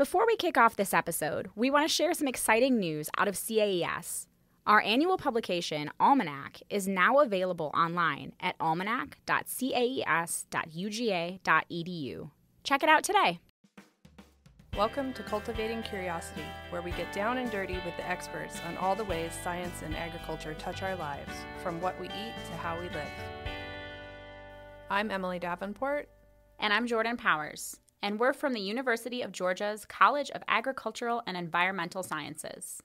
Before we kick off this episode, we want to share some exciting news out of CAES. Our annual publication, Almanac, is now available online at almanac.caes.uga.edu. Check it out today. Welcome to Cultivating Curiosity, where we get down and dirty with the experts on all the ways science and agriculture touch our lives, from what we eat to how we live. I'm Emily Davenport. And I'm Jordan Powers. And we're from the University of Georgia's College of Agricultural and Environmental Sciences.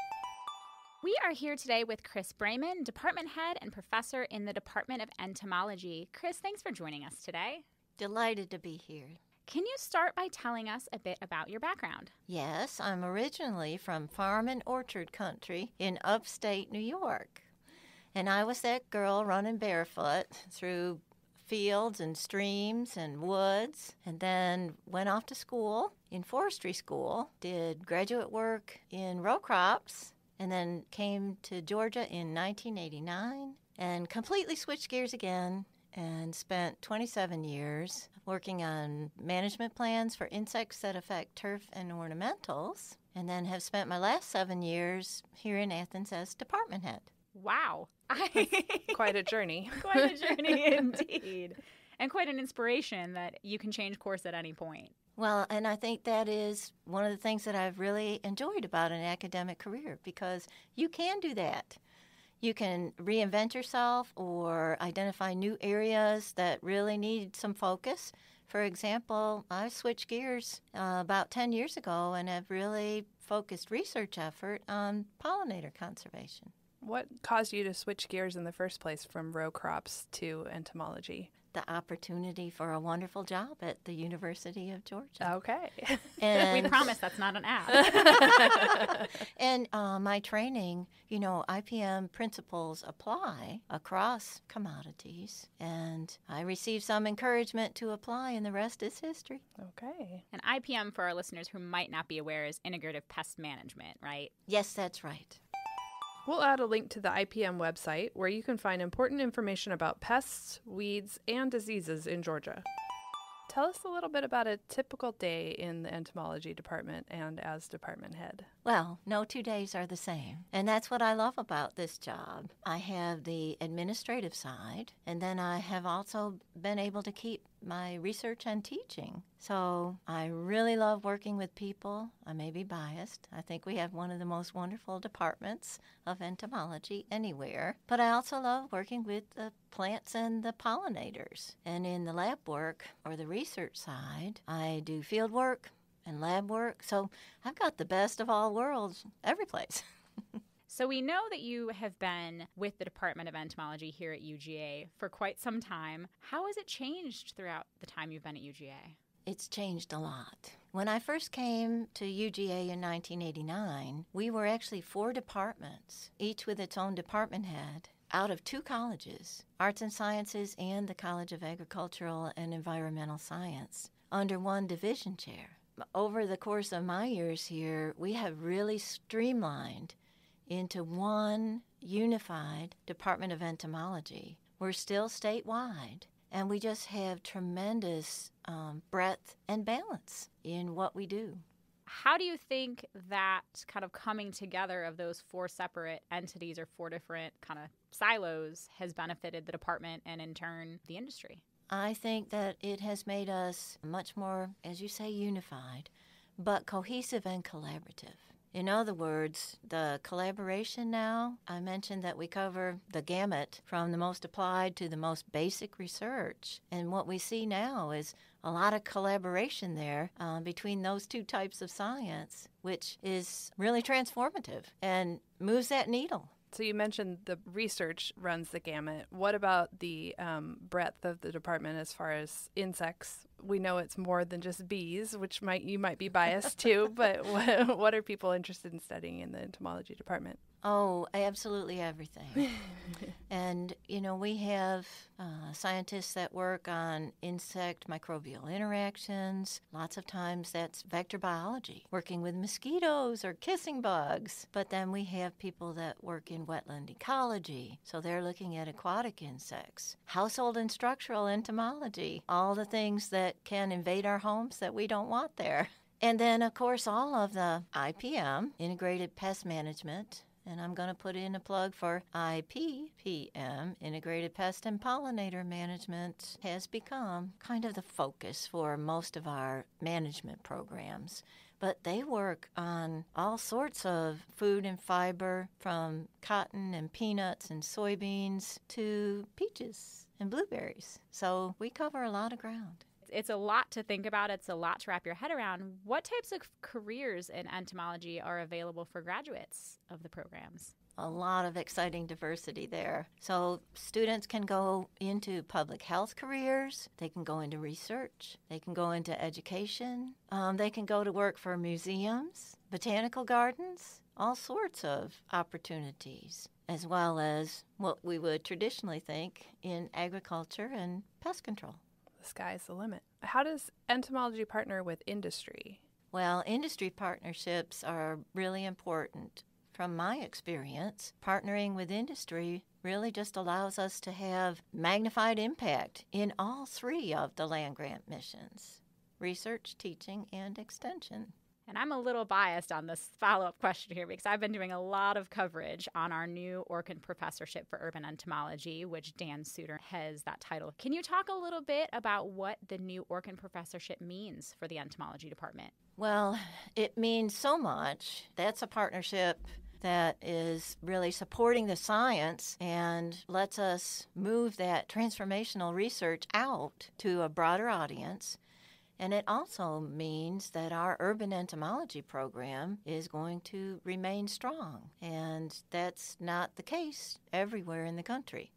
We are here today with Chris Brayman, Department Head and Professor in the Department of Entomology. Chris, thanks for joining us today. Delighted to be here. Can you start by telling us a bit about your background? Yes, I'm originally from farm and orchard country in upstate New York. And I was that girl running barefoot through fields and streams and woods, and then went off to school in forestry school, did graduate work in row crops, and then came to Georgia in 1989 and completely switched gears again and spent 27 years working on management plans for insects that affect turf and ornamentals, and then have spent my last 7 years here in Athens as department head. Wow. Quite a journey. Quite a journey indeed. And quite an inspiration that you can change course at any point. Well, and I think that is one of the things that I've really enjoyed about an academic career, because you can do that. You can reinvent yourself or identify new areas that really need some focus. For example, I switched gears about 10 years ago and have really focused research effort on pollinator conservation. What caused you to switch gears in the first place from row crops to entomology? The opportunity for a wonderful job at the University of Georgia. Okay. And we promise that's not an ad. And my training, IPM principles apply across commodities. And I received some encouragement to apply, and the rest is history. Okay. And IPM, for our listeners who might not be aware, is integrative pest management, right? Yes, that's right. We'll add a link to the IPM website where you can find important information about pests, weeds, and diseases in Georgia. Tell us a little bit about a typical day in the entomology department and as department head. Well, no 2 days are the same. And that's what I love about this job. I have the administrative side, and then I have also been able to keep my research and teaching. So I really love working with people. I may be biased. I think we have one of the most wonderful departments of entomology anywhere. But I also love working with the plants and the pollinators. And in the lab work, or the research side, I do field work and lab work. So I've got the best of all worlds every place. So we know that you have been with the Department of Entomology here at UGA for quite some time. How has it changed throughout the time you've been at UGA? It's changed a lot. When I first came to UGA in 1989, we were actually 4 departments, each with its own department head, out of 2 colleges, Arts and Sciences and the College of Agricultural and Environmental Science, under one division chair. Over the course of my years here, we have really streamlined into one unified Department of Entomology. We're still statewide, and we just have tremendous breadth and balance in what we do. How do you think that kind of coming together of those 4 separate entities or 4 different kind of silos has benefited the department and in turn the industry? I think that it has made us much more, as you say, unified, but cohesive and collaborative. In other words, the collaboration now, I mentioned that we cover the gamut from the most applied to the most basic research. And what we see now is a lot of collaboration there between those 2 types of science, which is really transformative and moves that needle. So you mentioned the research runs the gamut. What about the breadth of the department as far as insects? We know it's more than just bees, which you might be biased to, but what are people interested in studying in the entomology department? Oh, absolutely everything. And, we have scientists that work on insect microbial interactions. Lots of times that's vector biology, working with mosquitoes or kissing bugs. But then we have people that work in wetland ecology, so they're looking at aquatic insects. Household and structural entomology, all the things that can invade our homes that we don't want there. And then, of course, all of the IPM, Integrated Pest Management, and I'm going to put in a plug for IPPM, Integrated Pest and Pollinator Management, has become kind of the focus for most of our management programs. But they work on all sorts of food and fiber, from cotton and peanuts and soybeans to peaches and blueberries. So we cover a lot of ground. It's a lot to think about. It's a lot to wrap your head around. What types of careers in entomology are available for graduates of the programs? A lot of exciting diversity there. So students can go into public health careers, they can go into research, they can go into education, they can go to work for museums, botanical gardens, all sorts of opportunities, as well as what we would traditionally think in agriculture and pest control. The sky's the limit. How does entomology partner with industry? Well, industry partnerships are really important. From my experience, partnering with industry really just allows us to have magnified impact in all three of the land-grant missions: research, teaching, and extension. And I'm a little biased on this follow-up question here because I've been doing a lot of coverage on our new Orkin Professorship for Urban Entomology, which Dan Suter has that title. Can you talk a little bit about what the new Orkin Professorship means for the entomology department? Well, it means so much. That's a partnership that is really supporting the science and lets us move that transformational research out to a broader audience. And it also means that our urban entomology program is going to remain strong. And that's not the case everywhere in the country.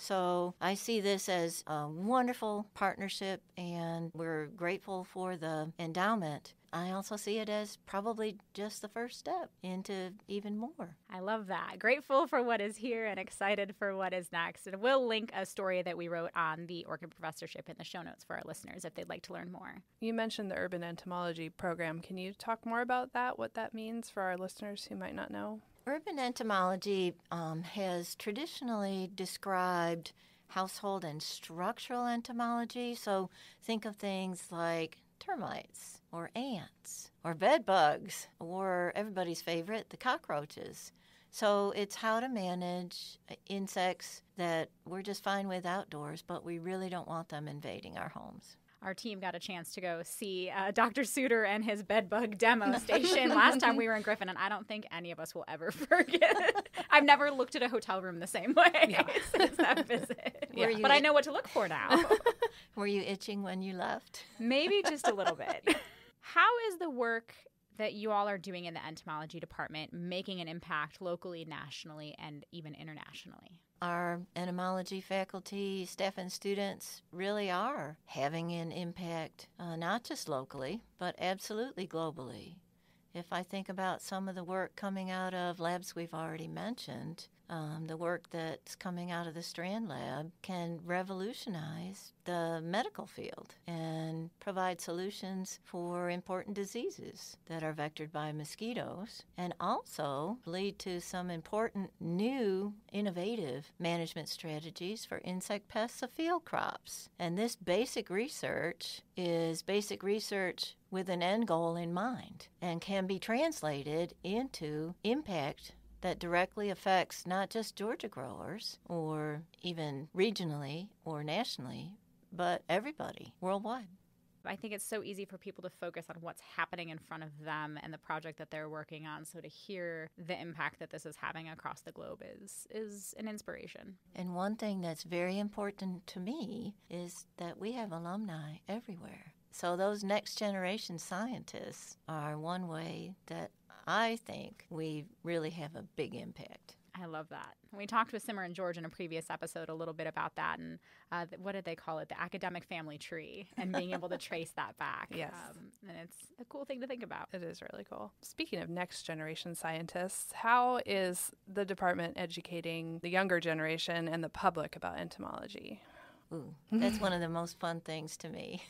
So I see this as a wonderful partnership, and we're grateful for the endowment. I also see it as probably just the first step into even more. I love that. Grateful for what is here and excited for what is next. And we'll link a story that we wrote on the Orkin Professorship in the show notes for our listeners if they'd like to learn more. You mentioned the urban entomology program. Can you talk more about that, what that means for our listeners who might not know? Urban entomology has traditionally described household and structural entomology. So think of things like termites or ants or bed bugs or everybody's favorite, the cockroaches. So it's how to manage insects that we're just fine with outdoors, but we really don't want them invading our homes. Our team got a chance to go see Dr. Suter and his bedbug demo station last time we were in Griffin, and I don't think any of us will ever forget. I've never looked at a hotel room the same way since that visit. But I know what to look for now. Were you itching when you left? Maybe just a little bit. How is the work that you all are doing in the entomology department making an impact locally, nationally, and even internationally? Our entomology faculty, staff, and students really are having an impact, not just locally, but absolutely globally. If I think about some of the work coming out of labs we've already mentioned, the work that's coming out of the Strand Lab can revolutionize the medical field and provide solutions for important diseases that are vectored by mosquitoes, and also lead to some important new innovative management strategies for insect pests of field crops. And this basic research is basic research with an end goal in mind and can be translated into impact that directly affects not just Georgia growers or even regionally or nationally, but everybody worldwide. I think it's so easy for people to focus on what's happening in front of them and the project that they're working on. So to hear the impact that this is having across the globe is an inspiration. And one thing that's very important to me is that we have alumni everywhere. So those next generation scientists are one way that I think we really have a big impact. I love that. We talked with Simmer and George in a previous episode a little bit about that, and what did they call it? The academic family tree, and being able to trace that back. Yes. And it's a cool thing to think about. It is really cool. Speaking of next generation scientists, how is the department educating the younger generation and the public about entomology? Ooh, that's one of the most fun things to me,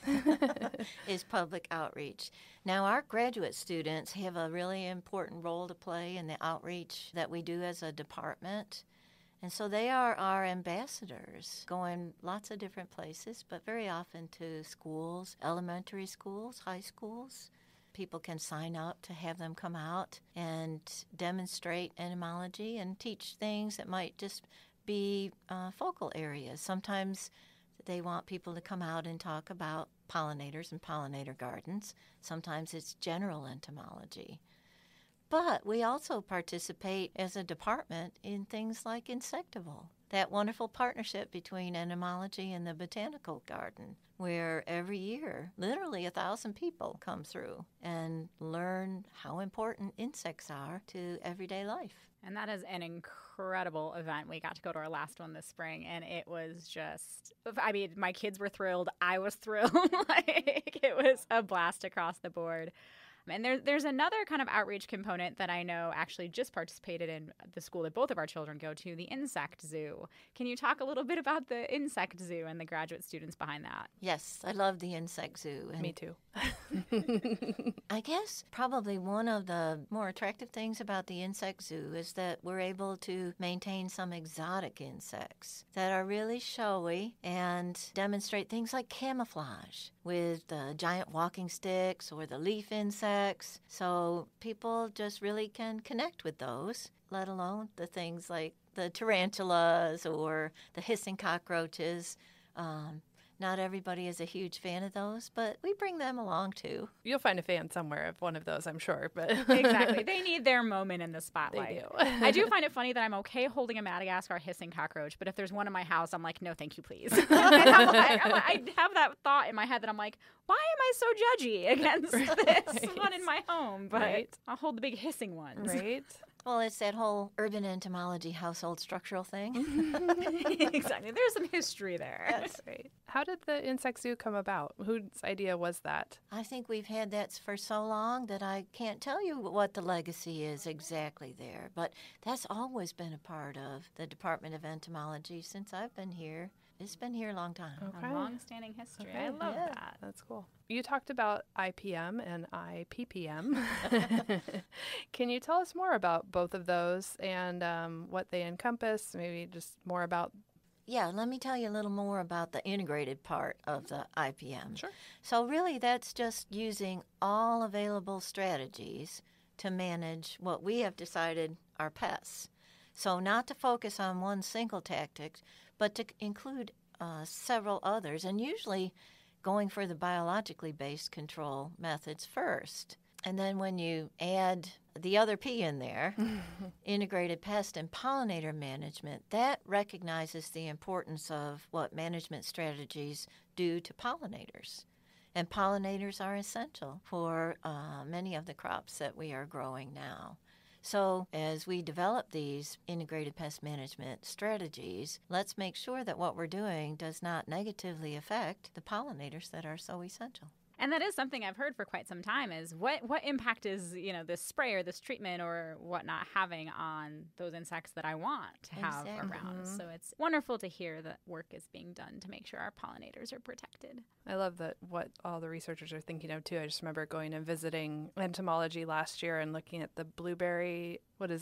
is public outreach. Now, our graduate students have a really important role to play in the outreach that we do as a department. And so they are our ambassadors, going lots of different places, but very often to schools, elementary schools, high schools, People can sign up to have them come out and demonstrate entomology and teach things that might just be focal areas. Sometimes they want people to come out and talk about pollinators and pollinator gardens. Sometimes it's general entomology. But we also participate as a department in things like Insectival, that wonderful partnership between entomology and the botanical garden, where every year, literally 1,000 people come through and learn how important insects are to everyday life. And that is an incredible event. We got to go to our last one this spring, and it was just, I mean, my kids were thrilled. I was thrilled. Like, it was a blast across the board. And there's another kind of outreach component that I know actually just participated in the school that both of our children go to, the insect zoo. Can you talk a little bit about the insect zoo and the graduate students behind that? Yes, I love the insect zoo. And me too. I guess probably one of the more attractive things about the insect zoo is that we're able to maintain some exotic insects that are really showy and demonstrate things like camouflage with the giant walking sticks or the leaf insects. So people just really can connect with those, let alone the things like the tarantulas or the hissing cockroaches. Not everybody is a huge fan of those, but we bring them along too. You'll find a fan somewhere of one of those, I'm sure. But exactly. They need their moment in the spotlight. They do. I do find it funny that I'm okay holding a Madagascar hissing cockroach, but if there's one in my house, I'm like, no, thank you, please. I have that thought in my head that I'm like, why am I so judgy against this one in my home? But I'll hold the big hissing ones. Right. Well, it's that whole urban entomology household structural thing. Exactly. There's some history there. Yes. Right. How did the insect zoo come about? Whose idea was that? I think we've had that for so long that I can't tell you what the legacy is exactly there. But that's always been a part of the Department of Entomology since I've been here. It's been here a long time. Okay. A long-standing history. Okay. I love that. That's cool. You talked about IPM and IPPM. Can you tell us more about both of those and what they encompass? Maybe just more about... Yeah, let me tell you a little more about the integrated part of the IPM. Sure. So really that's just using all available strategies to manage what we have decided are pests. So not to focus on one single tactic, but to include several others, and usually going for the biologically based control methods first. And then when you add the other P in there, integrated pest and pollinator management, that recognizes the importance of what management strategies do to pollinators. And pollinators are essential for many of the crops that we are growing now. So as we develop these integrated pest management strategies, let's make sure that what we're doing does not negatively affect the pollinators that are so essential. And that is something I've heard for quite some time is what impact is, this spray or this treatment or whatnot having on those insects that I want to have around. So it's wonderful to hear that work is being done to make sure our pollinators are protected. I love that what all the researchers are thinking of, too. I just remember going and visiting entomology last year and looking at the blueberry,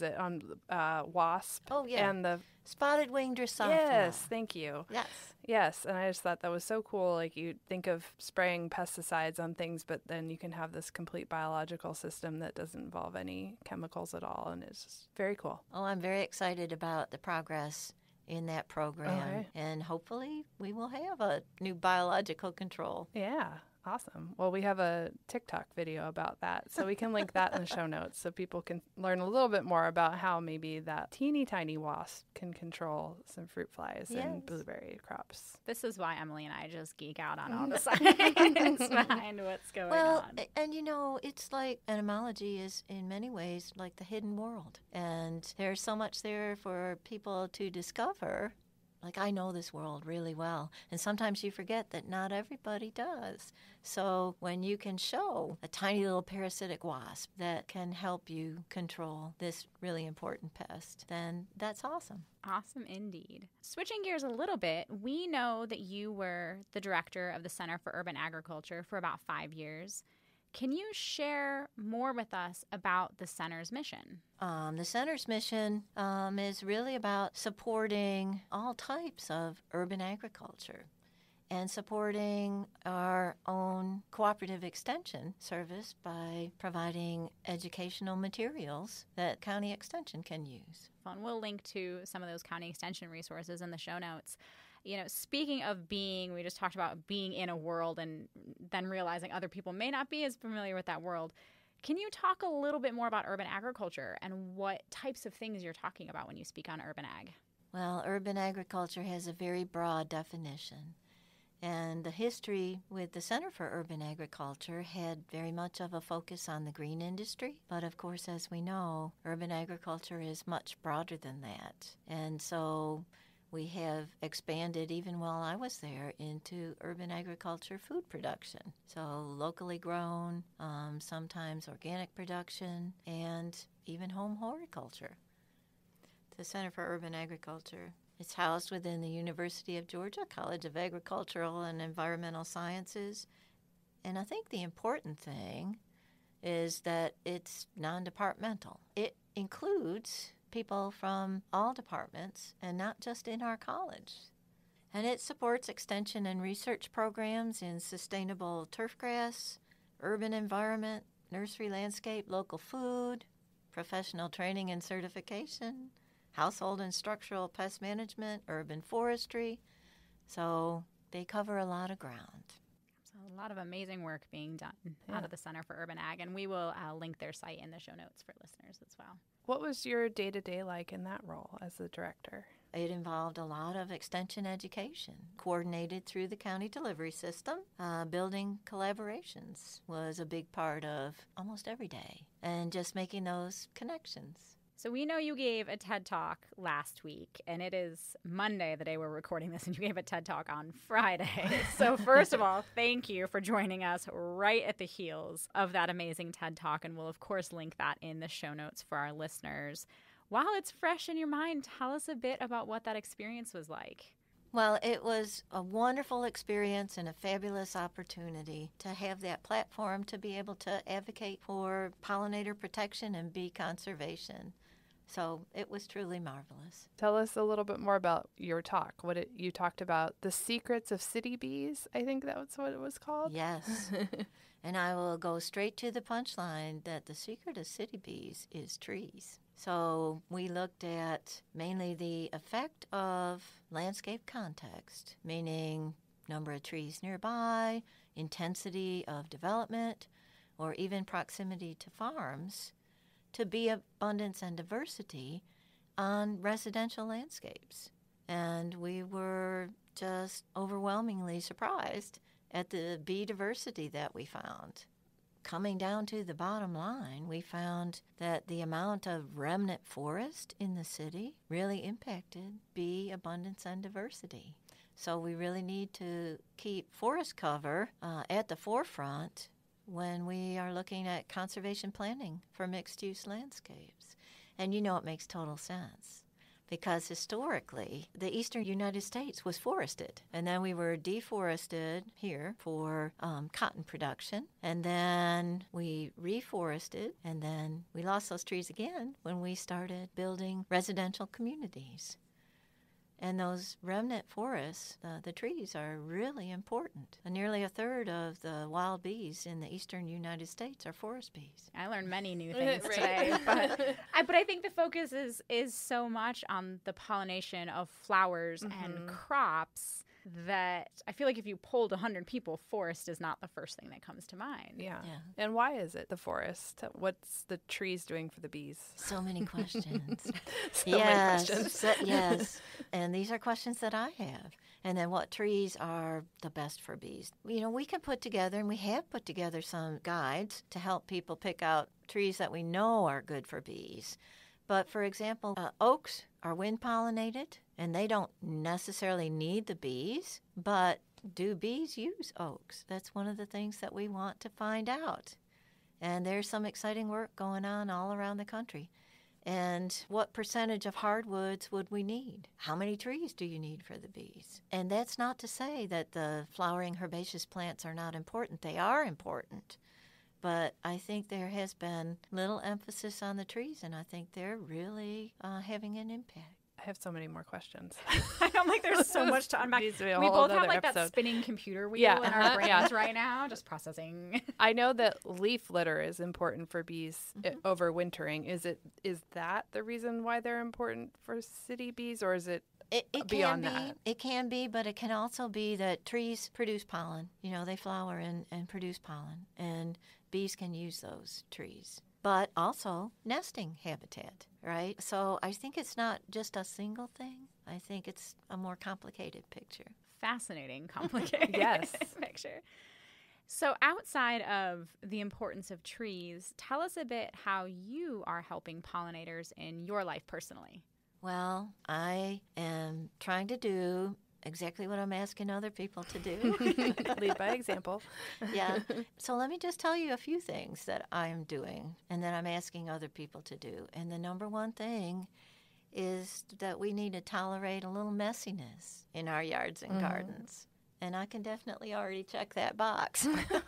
wasp. Oh, yeah. And the spotted winged Drosophila. Yes, thank you. Yes. Yes, and I just thought that was so cool. Like, you think of spraying pesticides on things, but then you can have this complete biological system that doesn't involve any chemicals at all, and it's just very cool. Oh, I'm very excited about the progress in that program, and hopefully we will have a new biological control. Yeah. Awesome. Well, we have a TikTok video about that, so we can link that in the show notes so people can learn a little bit more about how maybe that teeny tiny wasp can control some fruit flies and blueberry crops. This is why Emily and I just geek out on all the science behind what's going on. Well, and it's like entomology is in many ways like the hidden world, and there's so much there for people to discover. Like, I know this world really well, and sometimes you forget that not everybody does. So when you can show a tiny little parasitic wasp that can help you control this really important pest, then that's awesome. Awesome indeed. Switching gears a little bit, we know that you were the director of the Center for Urban Agriculture for about 5 years. Can you share more with us about the center's mission? The center's mission is really about supporting all types of urban agriculture. and supporting our own cooperative extension service by providing educational materials that County Extension can use. And we'll link to some of those County Extension resources in the show notes. You know, speaking of being, we just talked about being in a world and then realizing other people may not be as familiar with that world. Can you talk a little bit more about urban agriculture and what types of things you're talking about when you speak on urban ag? Well, urban agriculture has a very broad definition. And the history with the Center for Urban Agriculture had very much of a focus on the green industry. But of course, as we know, urban agriculture is much broader than that. And so we have expanded, even while I was there, into urban agriculture food production. So locally grown, sometimes organic production, and even home horticulture. The Center for Urban Agriculture is housed within the University of Georgia College of Agricultural and Environmental Sciences. And I think the important thing is that it's non-departmental. It includes people from all departments and not just in our college. And it supports extension and research programs in sustainable turfgrass, urban environment, nursery landscape, local food, professional training and certification, household and structural pest management, urban forestry. So they cover a lot of ground. So a lot of amazing work being done out of the Center for Urban Ag, and we will link their site in the show notes for listeners as well. What was your day-to-day like in that role as the director? It involved a lot of extension education, coordinated through the county delivery system. Building collaborations was a big part of almost every day, and just making those connections. So we know you gave a TED Talk last week, and it is Monday, the day we're recording this, and you gave a TED Talk on Friday. So first of all, thank you for joining us right at the heels of that amazing TED Talk, and we'll, of course, link that in the show notes for our listeners. While it's fresh in your mind, tell us a bit about what that experience was like. Well, it was a wonderful experience and a fabulous opportunity to have that platform to be able to advocate for pollinator protection and bee conservation. So it was truly marvelous. Tell us a little bit more about your talk. You talked about the secrets of city bees. I think that's what it was called. Yes. And I will go straight to the punchline that the secret of city bees is trees. So we looked at mainly the effect of landscape context, meaning number of trees nearby, intensity of development, or even proximity to farms, to bee abundance and diversity on residential landscapes. And we were just overwhelmingly surprised at the bee diversity that we found. Coming down to the bottom line, we found that the amount of remnant forest in the city really impacted bee abundance and diversity. So we really need to keep forest cover at the forefront when we are looking at conservation planning for mixed-use landscapes. And you know it makes total sense, because historically, the eastern United States was forested. And then we were deforested here for cotton production. And then we reforested, and then we lost those trees again when we started building residential communities. And those remnant forests, the trees, are really important. And nearly a third of the wild bees in the eastern United States are forest bees. I learned many new things today. But I think the focus is so much on the pollination of flowers and crops that I feel like if you polled 100 people, forest is not the first thing that comes to mind. Yeah. And why is it the forest? What's the trees doing for the bees? So many questions. Many questions. Yes. And these are questions that I have. And then what trees are the best for bees? You know, we can put together, and we have put together some guides to help people pick out trees that we know are good for bees. But for example, oaks are wind pollinated, and they don't necessarily need the bees, but do bees use oaks? That's one of the things that we want to find out. And there's some exciting work going on all around the country. And what percentage of hardwoods would we need? How many trees do you need for the bees? And that's not to say that the flowering herbaceous plants are not important. They are important. But I think there has been little emphasis on the trees, and I think they're really having an impact. I have so many more questions. I'm like, there's so much to unpack. Needs to be a We whole both have other like that episode. spinning computer wheel Yeah, in our brains right now, just processing. I know that leaf litter is important for bees overwintering. Is that the reason why they're important for city bees, or is it beyond that? It can be, but it can also be that trees produce pollen. You know, they flower and produce pollen, and bees can use those trees. But also nesting habitat, right? So I think it's not just a single thing. I think it's a more complicated picture. Fascinating, complicated Yes. picture. So outside of the importance of trees, tell us a bit how you are helping pollinators in your life personally. Well, I am trying to do exactly what I'm asking other people to do. Lead by example. Yeah. So let me just tell you a few things that I'm doing and that I'm asking other people to do. And the number one thing is that we need to tolerate a little messiness in our yards and gardens. And I can definitely already check that box.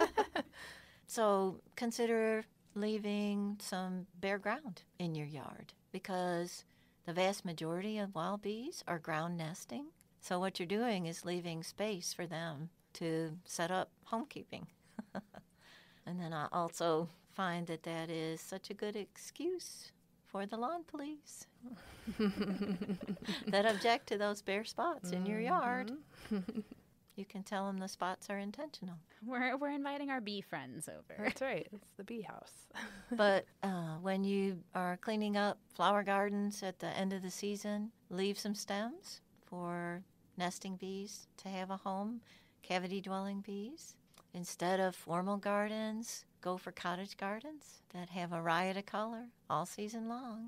So consider leaving some bare ground in your yard, because the vast majority of wild bees are ground nesting. So what you're doing is leaving space for them to set up homekeeping. And then I also find that that is such a good excuse for the lawn police that object to those bare spots in your yard. You can tell them the spots are intentional. We're inviting our bee friends over. That's right. It's the bee house. But when you are cleaning up flower gardens at the end of the season, leave some stems for nesting bees to have a home, cavity-dwelling bees. Instead of formal gardens, go for cottage gardens that have a riot of color all season long.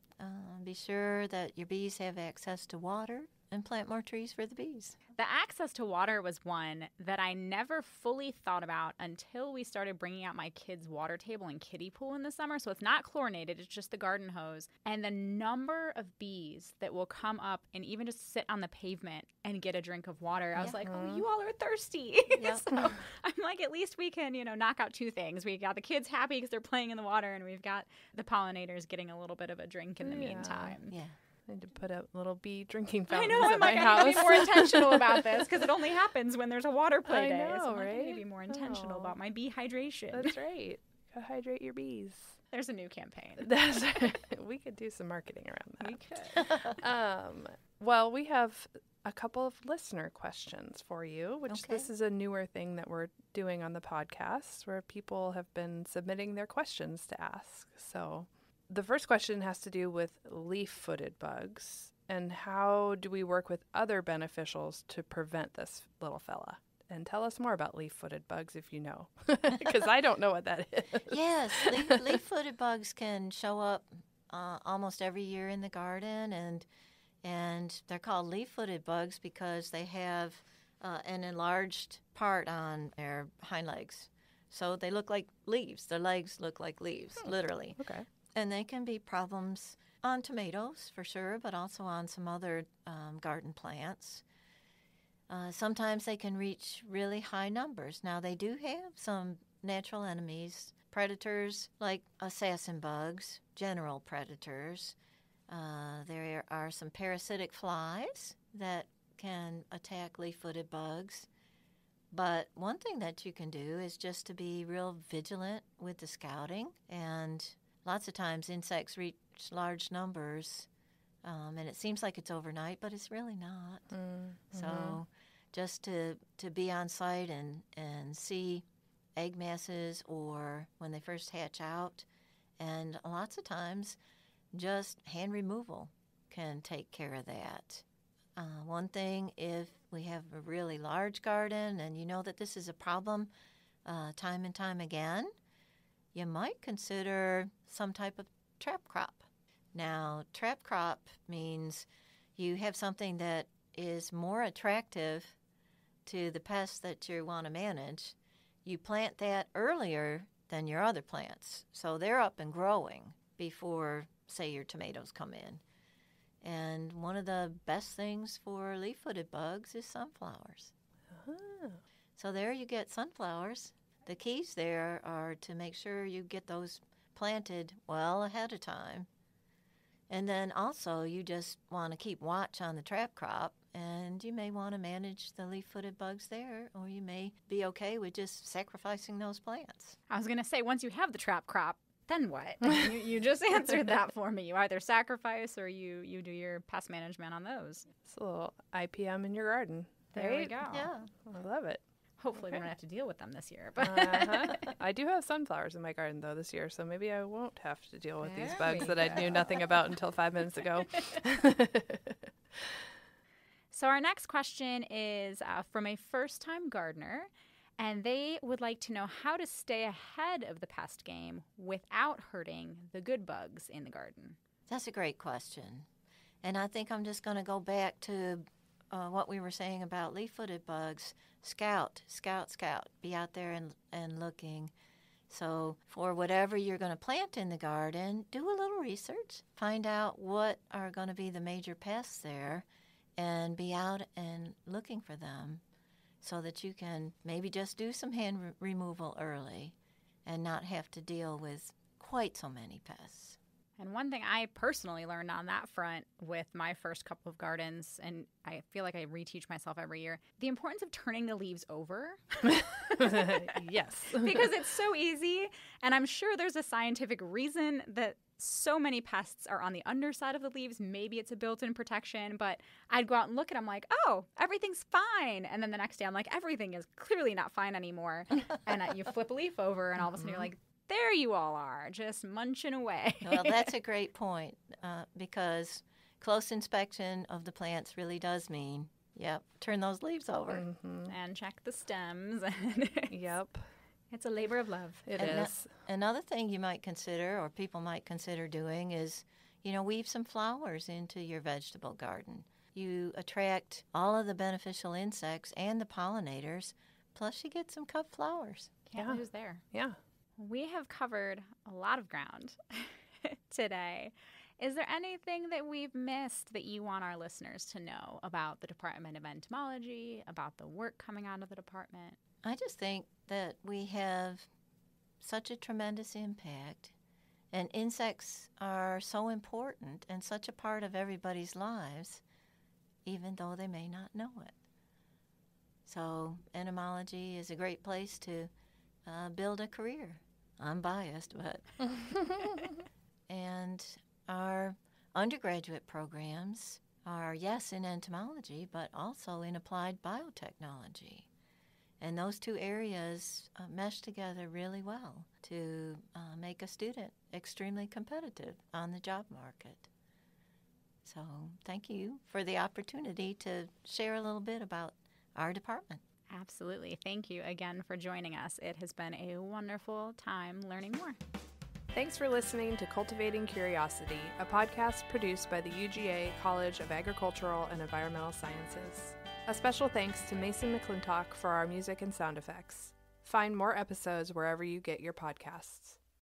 Be sure that your bees have access to water and plant more trees for the bees. The access to water was one that I never fully thought about until we started bringing out my kids' water table and kiddie pool in the summer. So it's not chlorinated, it's just the garden hose. And the number of bees that will come up and even just sit on the pavement and get a drink of water. I was like, oh, you all are thirsty. Yep. So I'm like, at least we can, knock out two things. We got the kids happy because they're playing in the water, and we've got the pollinators getting a little bit of a drink in the meantime. Yeah. I need to put out little bee drinking I fountains know, I'm at like, my I house. need to be more intentional about this because it only happens when there's a water play I day. know, So I'm like, I need right? to be more intentional Oh. about my bee hydration. That's right. Gotta hydrate your bees. There's a new campaign. That's right. We could do some marketing around that. We could. Well, we have a couple of listener questions for you, which Okay. this is a newer thing that we're doing on the podcast, where people have been submitting their questions to ask. So the first question has to do with leaf-footed bugs, and how do we work with other beneficials to prevent this little fella? And tell us more about leaf-footed bugs if you know, because I don't know what that is. Yes, leaf-footed bugs can show up almost every year in the garden, and they're called leaf-footed bugs because they have an enlarged part on their hind legs. So they look like leaves. Their legs look like leaves, literally. Okay. And they can be problems on tomatoes, for sure, but also on some other garden plants. Sometimes they can reach really high numbers. Now, they do have some natural enemies, predators like assassin bugs, general predators. There are some parasitic flies that can attack leaf-footed bugs. But one thing that you can do is just to be real vigilant with the scouting. And lots of times insects reach large numbers, and it seems like it's overnight, but it's really not. So just to be on site and see egg masses or when they first hatch out. And lots of times just hand removal can take care of that. One thing, if we have a really large garden and you know that this is a problem time and time again, you might consider some type of trap crop. Now, trap crop means you have something that is more attractive to the pests that you want to manage. You plant that earlier than your other plants, so they're up and growing before, say, your tomatoes come in. And one of the best things for leaf-footed bugs is sunflowers. So there you get sunflowers. The keys there are to make sure you get those planted well ahead of time And then also you just want to keep watch on the trap crop, and you may want to manage the leaf-footed bugs there, or you may be okay with just sacrificing those plants. I was going to say, once you have the trap crop, then what? You just answered that for me. You either sacrifice or you do your pest management on those. It's a little IPM in your garden. There we go. Yeah. I love it. Hopefully we don't have to deal with them this year. But I do have sunflowers in my garden, though, this year, so maybe I won't have to deal with these There bugs we that I go. knew nothing about until 5 minutes ago. So our next question is from a first-time gardener, and they would like to know how to stay ahead of the pest game without hurting the good bugs in the garden. That's a great question. And I think I'm just going to go back to what we were saying about leaf-footed bugs. Scout. Be out there and looking. So for whatever you're going to plant in the garden, do a little research. Find out what are going to be the major pests there and be out and looking for them so that you can maybe just do some hand removal early and not have to deal with quite so many pests. And one thing I personally learned on that front with my first couple of gardens, and I feel like I reteach myself every year, the importance of turning the leaves over. Yes. Because it's so easy, and I'm sure there's a scientific reason that so many pests are on the underside of the leaves. Maybe it's a built-in protection, but I'd go out and look and I'm like, oh, everything's fine. And then the next day I'm like, everything is clearly not fine anymore. And you flip a leaf over and all of a sudden you're like, there you all are, just munching away. Well, that's a great point because close inspection of the plants really does mean, turn those leaves over. And check the stems. Yep. It's a labor of love. It And is. Another thing you might consider, or people might consider doing, is, weave some flowers into your vegetable garden. You attract all of the beneficial insects and the pollinators, plus you get some cut flowers. Can't lose there. Yeah. We have covered a lot of ground today. Is there anything that we've missed that you want our listeners to know about the Department of Entomology, about the work coming out of the department? I just think that we have such a tremendous impact, and insects are so important and such a part of everybody's lives, even though they may not know it. So entomology is a great place to build a career. I'm biased, but... And our undergraduate programs are, yes, in entomology, but also in applied biotechnology. And those two areas mesh together really well to make a student extremely competitive on the job market. So thank you for the opportunity to share a little bit about our department. Absolutely. Thank you again for joining us. It has been a wonderful time learning more. Thanks for listening to Cultivating Curiosity, a podcast produced by the UGA College of Agricultural and Environmental Sciences. A special thanks to Mason McClintock for our music and sound effects. Find more episodes wherever you get your podcasts.